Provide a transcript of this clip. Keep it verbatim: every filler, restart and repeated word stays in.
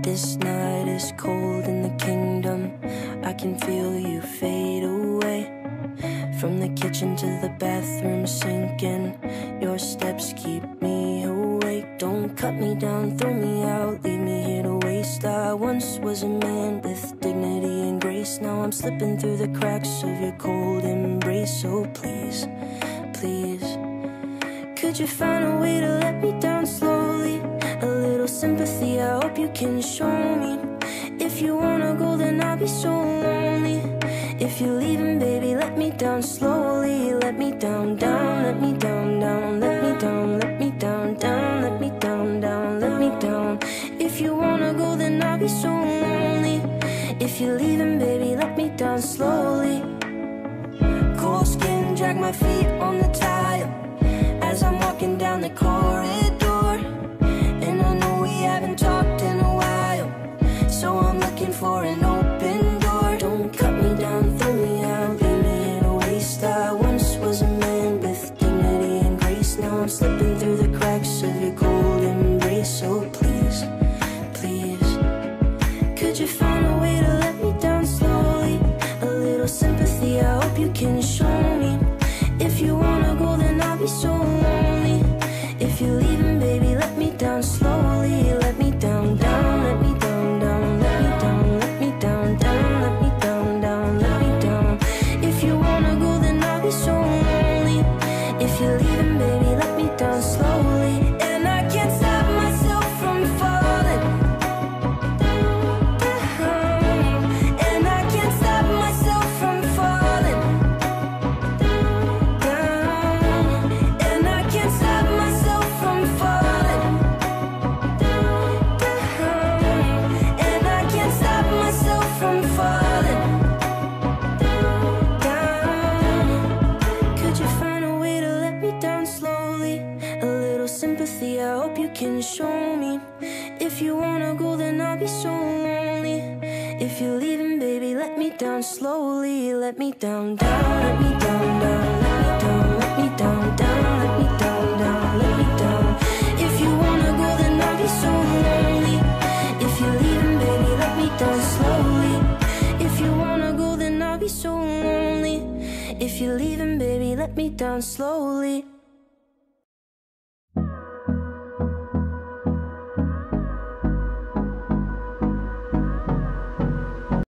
This night is cold in the kingdom. I can feel you fade away. From the kitchen to the bathroom sinking, your steps keep me awake. Don't cut me down, throw me out, leave me here to waste. I once was a man with dignity and grace. Now I'm slipping through the cracks of your cold embrace. So please, please, could you find a way to let me down slowly? A little sympathy, I hope you can show me. If you wanna go, then I'll be so lonely. If you're leaving, baby, let me down slowly. Let me down, down, let me down, down, let me down, let me down, down, let me down, down, let me down. If you wanna go, then I'll be so lonely. If you're leaving, baby, let me down slowly. Cold skin, drag my feet on the tile as I'm walking down the corridor. And I know we haven't talked in a while, so I'm looking for an open door. Don't cut me down, throw me out, leave me in a waste. I once was a man with dignity and grace. Now I'm slipping through the cracks of your cold embrace. So please, please, could you find a way to let me down slowly? A little sympathy, I hope you can show me. If you wanna go, then I'll be so lonely. If you're leaving, baby, let me down slowly. Let me down, down, let me down, down, let me down, let me down, down, let me down, down, let me down. If you wanna go, then I'll be so lonely. If you're leaving, baby, let me down slowly. And I can't stop myself from falling down. And I can't stop myself from falling down. And I can't stop myself from falling down. And I can't stop myself from falling down. Could you find a way to let me down slowly? A little sympathy, I hope you can show me. If you wanna go, then I'll be so lonely. If you're leaving, baby, let me down slowly. Let me down, down, let me down, down, let me down, let me down, down, let me down, down, let me down. If you wanna go, then I'll be so lonely. If you're leaving, baby, let me down slowly. If you wanna go, then I'll be so lonely. If you're leaving, baby, let me down slowly.